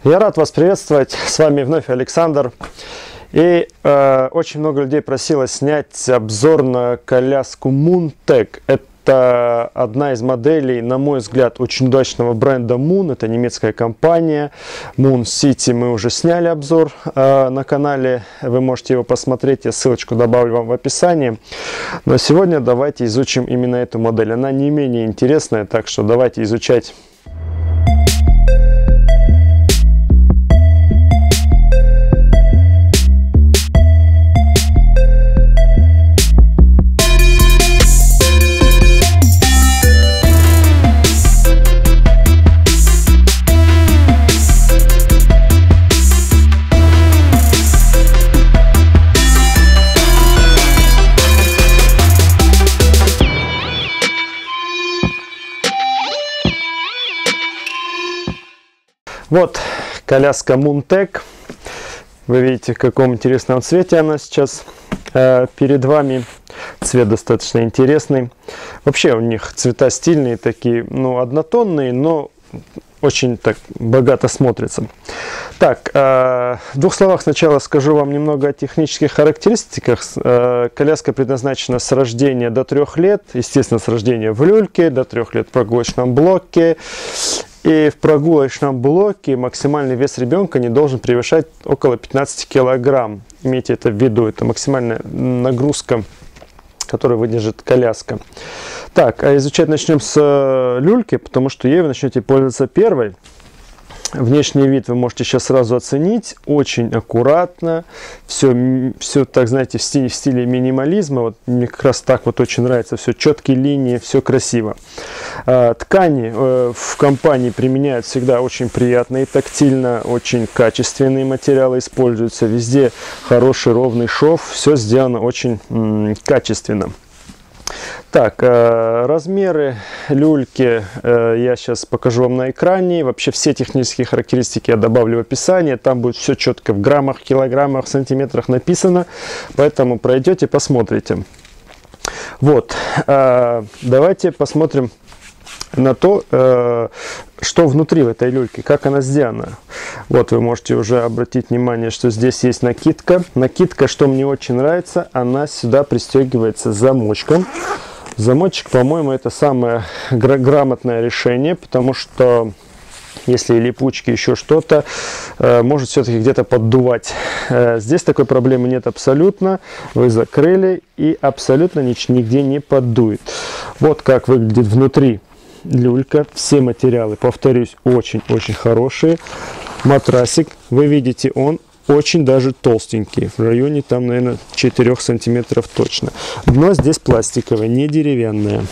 Я рад вас приветствовать, с вами вновь Александр. И очень много людей просило снять обзор на коляску Moontech. Это одна из моделей, на мой взгляд, очень удачного бренда Moon. Это немецкая компания. Moon City мы уже сняли обзор на канале. Вы можете его посмотреть. Я ссылочку добавлю вам в описании. Но сегодня давайте изучим именно эту модель. Она не менее интересная, так что давайте изучать. Вот коляска Moontech. Вы видите, в каком интересном цвете она сейчас перед вами. Цвет достаточно интересный. Вообще у них цвета стильные, такие, ну, однотонные, но очень так богато смотрится. Так, в двух словах сначала скажу вам немного о технических характеристиках. Коляска предназначена с рождения до 3 лет. Естественно, с рождения в люльке, до 3 лет в прогулочном блоке. И в прогулочном блоке максимальный вес ребенка не должен превышать около 15 килограмм. Имейте это в виду, это максимальная нагрузка, которую выдержит коляска. Так, а изучать начнем с люльки, потому что ею вы начнете пользоваться первой. Внешний вид вы можете сейчас сразу оценить. Очень аккуратно. Все так, знаете, в стиле минимализма. Вот мне как раз так вот очень нравится. Все четкие линии, все красиво. Ткани в компании применяют всегда очень приятные, тактильно, очень качественные материалы используются. Везде хороший ровный шов. Все сделано очень качественно. Так, размеры люльки я сейчас покажу вам на экране. Вообще все технические характеристики я добавлю в описание. Там будет все четко в граммах, килограммах, сантиметрах написано. Поэтому пройдете, посмотрите. Вот, давайте посмотрим на то, что внутри в этой люльке, как она сделана. Вот вы можете уже обратить внимание, что здесь есть накидка. Накидка, что мне очень нравится, она сюда пристегивается замочком. Замочек, по-моему, это самое грамотное решение, потому что если липучки, еще что-то, может все-таки где-то поддувать. Здесь такой проблемы нет абсолютно. Вы закрыли и абсолютно нигде не поддует. Вот как выглядит внутри люлька. Все материалы, повторюсь, очень-очень хорошие. Матрасик, вы видите, он очень даже толстенький. В районе там, наверное, 4 сантиметров точно. Дно здесь пластиковое, не деревянное.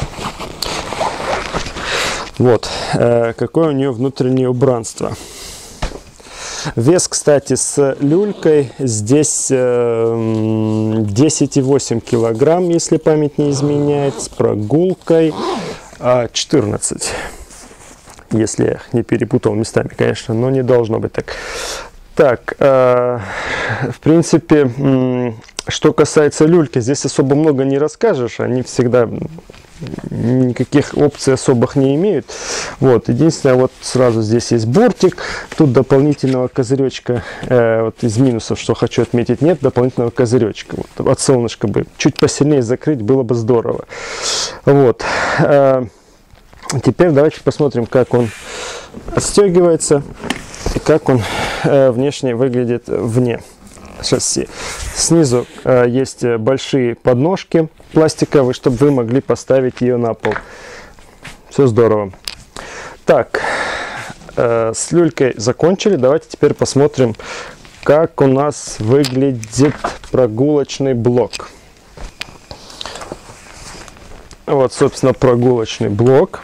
Вот, какое у нее внутреннее убранство. Вес, кстати, с люлькой здесь 10,8 килограмм, если память не изменяет. С прогулкой 14. Если я не перепутал местами, конечно, но не должно быть так. Так, в принципе, что касается люльки, здесь особо много не расскажешь. Они всегда никаких опций особых не имеют. Вот, единственное, вот сразу здесь есть бортик. Тут дополнительного козыречка, вот из минусов, что хочу отметить, нет дополнительного козыречка. Вот, от солнышка бы чуть посильнее закрыть, было бы здорово. Вот. Теперь давайте посмотрим, как он отстегивается и как он внешне выглядит вне шасси. Снизу есть большие подножки пластиковые, чтобы вы могли поставить ее на пол. Все здорово. Так, с люлькой закончили. Давайте теперь посмотрим, как у нас выглядит прогулочный блок. Вот, собственно, прогулочный блок.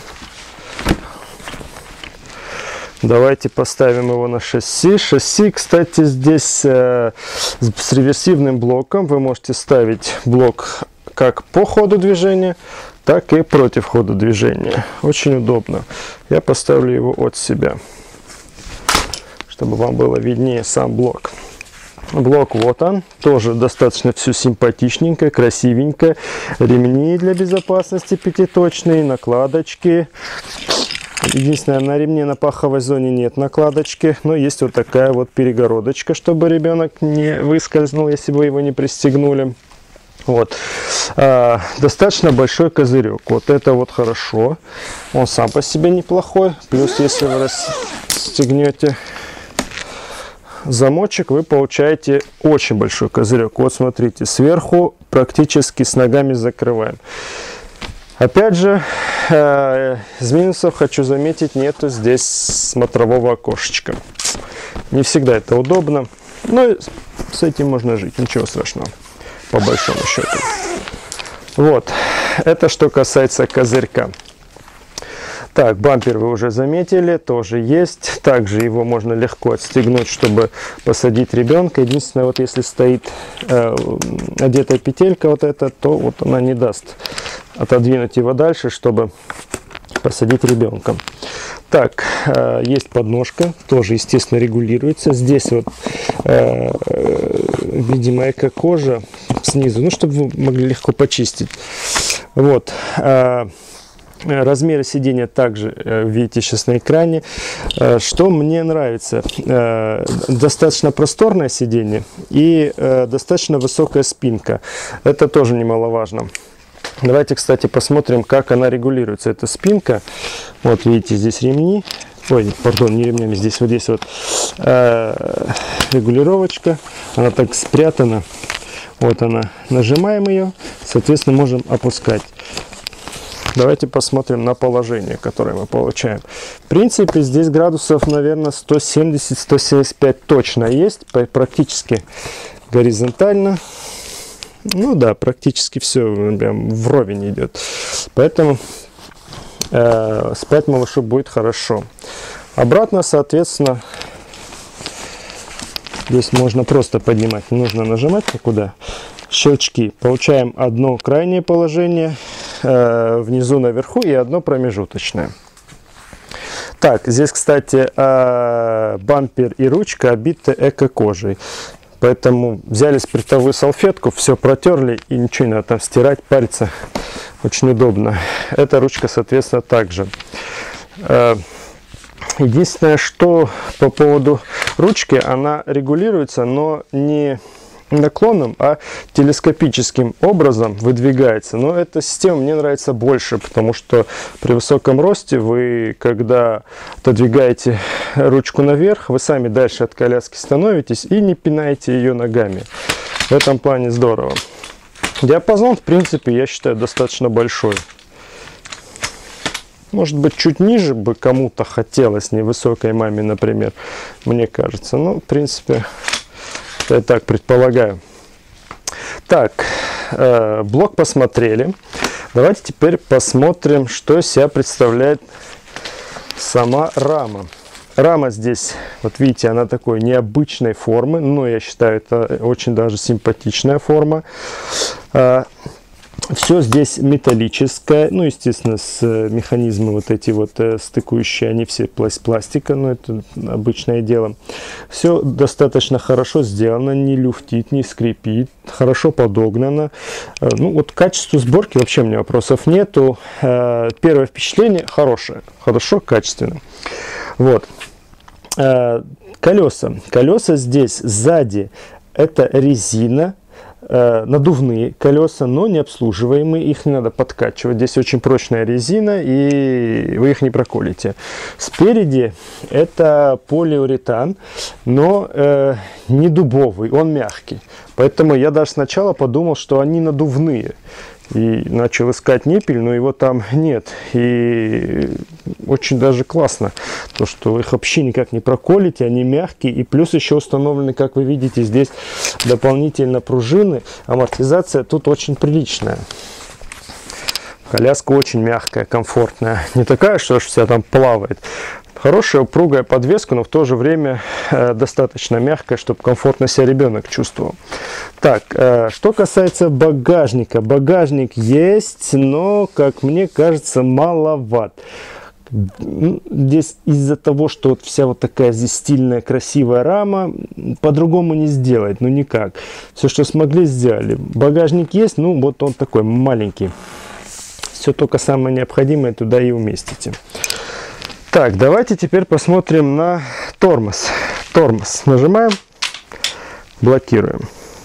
Давайте поставим его на шасси. Шасси, кстати, здесь с реверсивным блоком. Вы можете ставить блок как по ходу движения, так и против хода движения. Очень удобно. Я поставлю его от себя, чтобы вам было виднее сам блок. Блок вот он, тоже достаточно все симпатичненько, красивенько. Ремни для безопасности пятиточные, накладочки. Единственное, на ремне на паховой зоне нет накладочки, но есть вот такая вот перегородочка, чтобы ребенок не выскользнул, если вы его не пристегнули. Вот. Достаточно большой козырек. Вот это вот хорошо. Он сам по себе неплохой. Плюс, если вы расстегнете замочек, вы получаете очень большой козырек. Вот смотрите, сверху практически с ногами закрываем. Опять же, из минусов хочу заметить, нету здесь смотрового окошечка. Не всегда это удобно, но с этим можно жить, ничего страшного, по большому счету. Вот, это что касается козырька. Так, бампер вы уже заметили, тоже есть. Также его можно легко отстегнуть, чтобы посадить ребенка. Единственное, вот если стоит одетая петелька вот эта, то вот она не даст отодвинуть его дальше, чтобы посадить ребенка. Так, есть подножка, тоже, естественно, регулируется. Здесь вот видимо эко-кожа снизу, ну, чтобы вы могли легко почистить. Вот. Размеры сидения также видите сейчас на экране. Что мне нравится, достаточно просторное сиденье и достаточно высокая спинка. Это тоже немаловажно. Давайте, кстати, посмотрим, как она регулируется. Эта спинка, вот видите, здесь ремни. Ой, пардон, не ремнями, здесь вот здесь вот регулировочка. Она так спрятана. Вот она. Нажимаем ее, соответственно, можем опускать. Давайте посмотрим на положение, которое мы получаем. В принципе, здесь градусов, наверное, 170-175 точно есть. Практически горизонтально. Ну да, практически все прям вровень идет. Поэтому спать малышу будет хорошо. Обратно, соответственно, здесь можно просто поднимать. Не нужно нажимать никуда. Щелчки. Получаем одно крайнее положение внизу, наверху, и одно промежуточное. Так, здесь, кстати, бампер и ручка обиты эко-кожей. Поэтому взяли спиртовую салфетку, все протерли, и ничего не надо там стирать, париться. Очень удобно. Эта ручка, соответственно, также. Единственное, что по поводу ручки, она регулируется, но не наклоном, а телескопическим образом выдвигается. Но эта система мне нравится больше, потому что при высоком росте вы, когда отодвигаете ручку наверх, вы сами дальше от коляски становитесь и не пинаете ее ногами. В этом плане здорово. Диапазон, в принципе, я считаю, достаточно большой. Может быть, чуть ниже бы кому-то хотелось, невысокой маме, например, мне кажется. Ну, в принципе, я так предполагаю. Так, блок посмотрели. Давайте теперь посмотрим, что из себя представляет сама рама. Рама здесь, вот видите, она такой необычной формы, но я считаю, это очень даже симпатичная форма. Все здесь металлическое, ну, естественно, с механизмы вот эти вот стыкующие, они все пластика, но это обычное дело. Все достаточно хорошо сделано, не люфтит, не скрипит, хорошо подогнано. Ну, вот качеству сборки вообще у меня вопросов нету. Первое впечатление хорошее, хорошо, качественно. Вот. Колеса. Колеса здесь сзади это резина. Надувные колеса, но не обслуживаемые, их не надо подкачивать. Здесь очень прочная резина, и вы их не проколите. Спереди это полиуретан, но не дубовый, он мягкий. Поэтому я даже сначала подумал, что они надувные. И начал искать ниппель, но его там нет. И очень даже классно, то, что их вообще никак не проколите, они мягкие. И плюс еще установлены, как вы видите, здесь дополнительно пружины. Амортизация тут очень приличная. Коляска очень мягкая, комфортная. Не такая, что вся там плавает. Хорошая упругая подвеска, но в то же время достаточно мягкая, чтобы комфортно себя ребенок чувствовал. Так, что касается багажника. Багажник есть, но, как мне кажется, маловат. Здесь из-за того, что вот вся вот такая здесь стильная, красивая рама, по-другому не сделать, ну никак. Все, что смогли, сделали. Багажник есть, ну вот он такой маленький. Все только самое необходимое туда и уместите. Так, давайте теперь посмотрим на тормоз. Тормоз нажимаем, блокируем.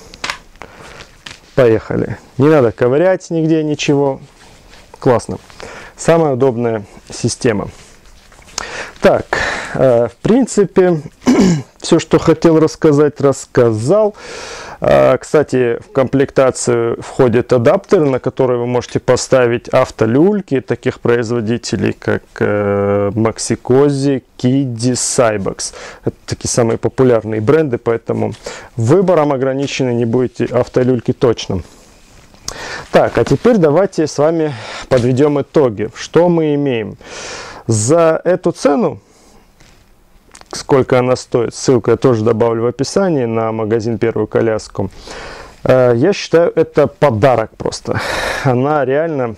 Поехали. Не надо ковырять нигде ничего. Классно. Самая удобная система. Так, в принципе, все, что хотел рассказать, рассказал. Кстати, в комплектацию входит адаптер, на который вы можете поставить автолюльки таких производителей, как Maxi-Cosi, Kidde, Cybex. Это такие самые популярные бренды, поэтому выбором ограничены не будете, автолюльки точно. Так, а теперь давайте с вами подведем итоги. Что мы имеем? За эту цену, сколько она стоит, ссылку я тоже добавлю в описании на магазин «Первую коляску», я считаю, это подарок просто. Она реально,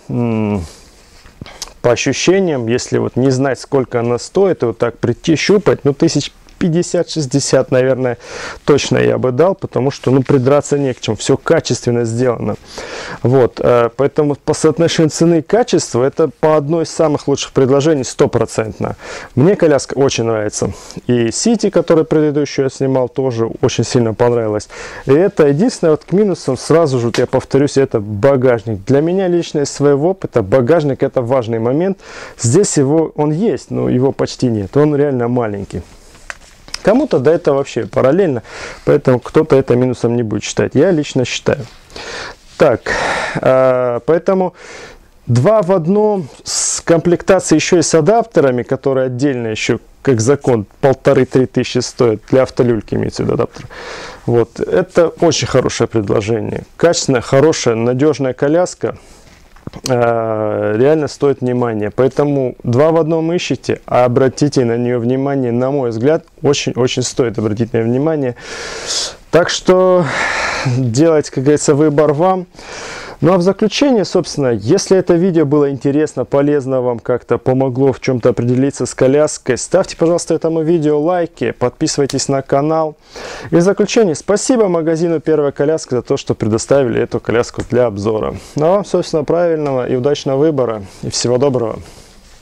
по ощущениям, если вот не знать, сколько она стоит, и вот так прийти щупать, ну, 1050-60, наверное, точно я бы дал, потому что, ну, придраться не к чему, все качественно сделано. Вот, поэтому по соотношению цены и качества это по одной из самых лучших предложений 100%. Мне коляска очень нравится. И City, который предыдущую я снимал, тоже очень сильно понравилась. И это единственное, вот к минусам сразу же, вот я повторюсь, это багажник. Для меня лично из своего опыта багажник это важный момент. Здесь он есть, но его почти нет. Он реально маленький. Кому-то до этого вообще параллельно, поэтому кто-то это минусом не будет считать. Я лично считаю. Так, поэтому 2 в 1 с комплектацией еще и с адаптерами, которые отдельно еще, как закон, 1500-3 тысячи стоят. Для автолюльки имеется в виду адаптер. Вот, это очень хорошее предложение. Качественная, хорошая, надежная коляска. Реально стоит внимания. Поэтому 2 в 1 ищите, а обратите на нее внимание, на мой взгляд, очень-очень стоит обратить на нее внимание. Так что делать, как говорится, выбор вам. Ну а в заключение, собственно, если это видео было интересно, полезно вам, как-то помогло в чем-то определиться с коляской, ставьте, пожалуйста, этому видео лайки, подписывайтесь на канал. И в заключение, спасибо магазину «Первая коляска» за то, что предоставили эту коляску для обзора. Ну а вам, собственно, правильного и удачного выбора и всего доброго.